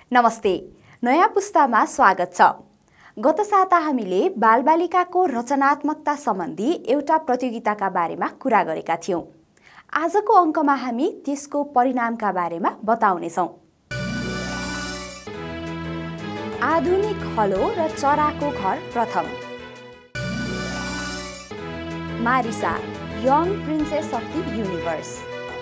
नमस्ते, नयाँ पुस्तामा स्वागत छ। गत साता हामीले बालबालिकाको रचनात्मकता सम्बन्धी एउटा प्रतियोगिताका बारेमा कुरा गरेका थियौं। आजको अङ्कमा हामी त्यसको परिणामका बारेमा बताउनेछौं। आधुनिक हलो र चराको घर प्रथम। Marisa, young princess of the universe.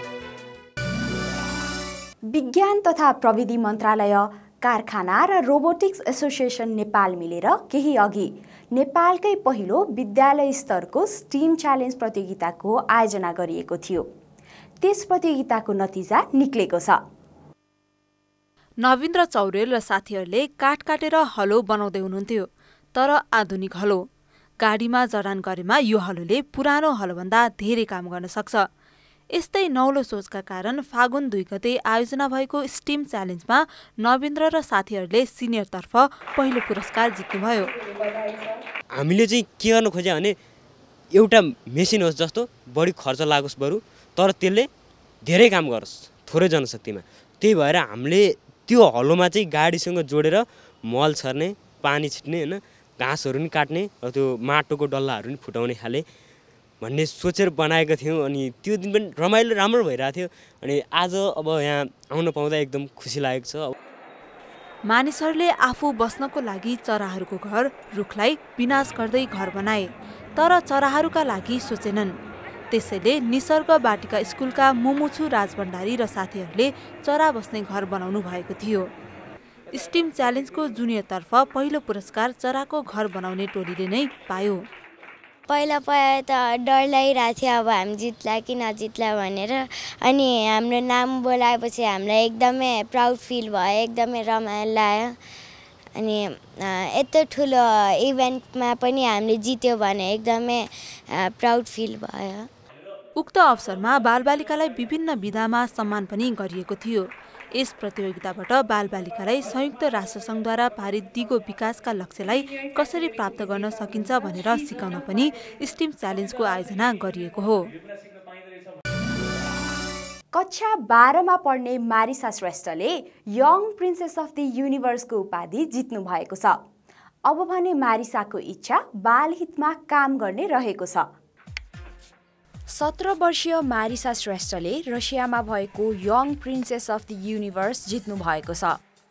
विज्ञान तथा प्रविधि मन्त्रालय, कारखाना र रोबोटिक्स एसोसिएसन नेपाल मिलेर केही अघि नेपालकै पहिलो विद्यालय स्तरको स्टिम च्यालेन्ज प्रतियोगिताको आयोजना गरिएको थियो। त्यस प्रतियोगिताको नतिजा निक्लेको छ। नवीन्द्र चौरेल र साथीहरूले काठ काटेर हलो बनाउँदै हुनुहुन्थ्यो, तर आधुनिक हलो। गाडीमा जडान गरेमा यो हलोले पुरानो हलोभन्दा धेरै काम गर्न सक्छ। यस्तै नौलो सोचका कारण फागुन 2 गते आयोजना भएको स्टिम च्यालेन्जमा नवीन्द्र र साथीहरूले सिनियरतर्फ पहिलो पुरस्कार जित्नुभयो। हामीले चाहिँ के गर्न खोज्यो भने एउटा मेसिन होस् जस्तो बढी खर्च लागोस् बरु, तर त्यसले धेरै काम गरोस् थोरै जनशक्तिमा। त्यही भएर हामीले त्यो हलोमा चाहिँ गाडीसँग जोडेर मल छर्ने, पानी छिट्ने, होइन, घाँसहरू नि काट्ने र त्यो माटोको डल्लाहरू नि फुटाउने खाले भन्ने सोचेर बनाएका थियौँ। अनि त्यो दिन पनि रमाइलो राम्रो भइरहेको थियो। अनि आज अब यहाँ आउन पाउँदा एकदम खुसी लागेको छ। मानिसहरूले आफू बस्नको लागि चराहरूको घर, रुखलाई विनाश गर्दै घर बनाए, तर चराहरूका लागि सोचेनन्। त्यसैले निसर्ग बाटिका स्कुलका मुमुछु राजभण्डारी र साथीहरूले चरा बस्ने घर बनाउनु भएको थियो। स्टिम च्यालेन्जको जुनियरतर्फ पहिलो पुरस्कार चराको घर बनाउने टोलीले नै पायो। पहिला त डर लागिरहेको थियो, अब हामी जित्ला कि नजित्ला भनेर। अनि हाम्रो नाम बोलाएपछि हामीलाई एकदमै प्राउड फिल भयो, एकदमै रमाइलो लाग्यो। अनि यत्रो ठुलो इभेन्टमा पनि हामीले जित्यो भने एकदमै प्राउड फिल भयो। उक्त अवसरमा बालबालिकालाई विभिन्न विधामा सम्मान पनि गरिएको थियो। यस प्रतियोगिताबाट बालबालिकालाई संयुक्त राष्ट्रसङ्घद्वारा पारित दिगो विकासका लक्ष्यलाई कसरी प्राप्त गर्न सकिन्छ भनेर सिकाउन पनि स्टिम च्यालेन्जको आयोजना गरिएको हो। कक्षा 12 मा पढ्ने मारिसा श्रेष्ठले यङ प्रिन्सेस अफ द युनिभर्सको उपाधि जित्नु भएको छ। अब भने मारिसाको इच्छा बालहितमा काम गर्ने रहेको छ। 17 वर्षीय मारिसा श्रेष्ठले रसियामा भएको young princess of the universe जित्नु भएको छ।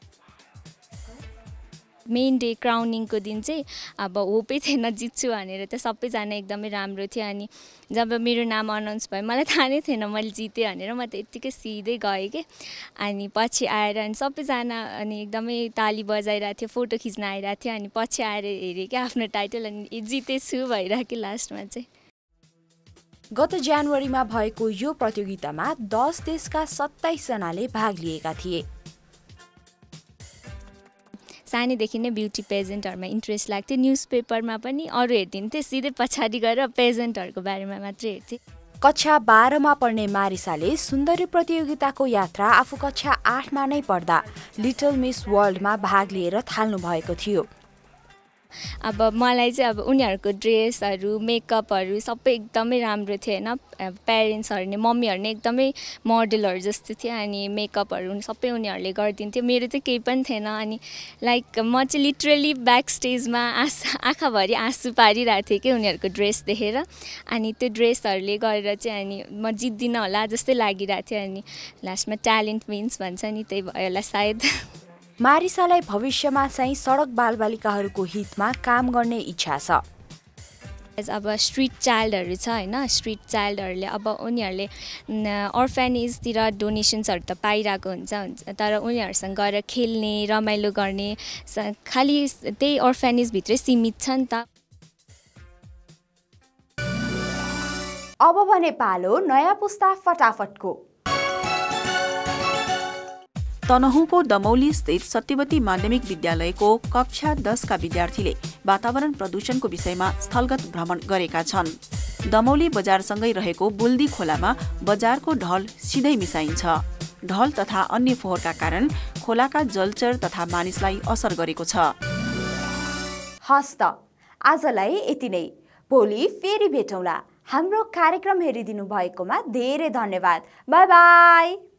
मेन डे क्राउनिङको दिन चाहिँ अब होपै थिएन जित्छु भनेर, त सबैजना एकदमै राम्रो थियो। अनि जब मेरो नाम अनाउन्स भयो मलाई थाहा नै थिएन मैले जितेँ भनेर। म त यत्तिकै सिधै गएँ कि। अनि पछि आएर अनि सबैजना अनि एकदमै ताली बजाइरहेको थियो, फोटो खिच्न आइरहेको थियो। अनि पछि आएर हेरेँ कि आफ्नो टाइटल, अनि जितेछु भइरहेको लास्टमा चाहिँ। गत जनवरीमा भएको यो प्रतियोगितामा 10 देशका 27 जनाले भाग लिएका थिए। सानैदेखि नै ब्युटी पेजेन्टहरूमा इन्ट्रेस्ट लाग्थ्यो। न्युजपेपरमा पनि अरू हेर्दिन्थेँ, सिधै पछाडि गएर पेजेन्टहरूको बारेमा मात्रै हेर्थेँ। कक्षा 12 मा पढ्ने मारिसाले सुन्दरी प्रतियोगिताको यात्रा आफू कक्षा 8 मा नै पढ्दा लिटल मिस वर्ल्डमा भाग लिएर थाल्नु भएको थियो। अब मलाई चाहिँ अब उनीहरूको ड्रेसहरू, मेकअपहरू सबै एकदमै राम्रो थियो होइन। प्यारेन्ट्सहरू नै, मम्मीहरू नै एकदमै मोडलहरू जस्तो थियो। अनि मेकअपहरू सबै उनीहरूले गरिदिन्थ्यो, मेरो चाहिँ केही पनि थिएन। अनि लाइक म चाहिँ लिटरली ब्याक स्टेजमा आँखाभरि आँसु पारिरहेको थिएँ कि उनीहरूको ड्रेस देखेर। अनि त्यो ड्रेसहरूले गरेर चाहिँ अनि म जित्दिनँ होला जस्तै लागिरहेको थियो। अनि लास्टमा ट्यालेन्ट विन्स भन्छ नि, त्यही भयो होला सायद। मारिसालाई भविष्यमा चाहिँ सडक बालबालिकाहरूको हितमा काम गर्ने इच्छा छ। अब स्ट्रिट चाइल्डहरू छ होइन, स्ट्रिट चाइल्डहरूले अब उनीहरूले अर्फेनेजतिर डोनेसन्सहरू त पाइरहेको हुन्छ, तर उनीहरूसँग गएर खेल्ने, रमाइलो गर्ने खालि त्यही अर्फेनेजभित्रै सीमित छ नि त। अब भने पालो नयाँ पुस्ता फटाफटको। तनहुँको दमौली स्थित सत्यवती माध्यमिक विद्यालयको कक्षा 10 का विद्यार्थीले वातावरण प्रदूषणको विषयमा स्थलगत भ्रमण गरेका छन्। दमौली बजारसँगै रहेको बुल्दी खोलामा बजारको ढल सिधै मिसाइन्छ। ढल तथा अन्य फोहोरका कारण खोलाका जलचर तथा मानिसलाई असर गरेको छ। हस् त, आजलाई यति नै। भोलि फेरि भेटौँला। हाम्रो कार्यक्रम हेरिदिनु भएकोमा धेरै धन्यवाद। Bye by.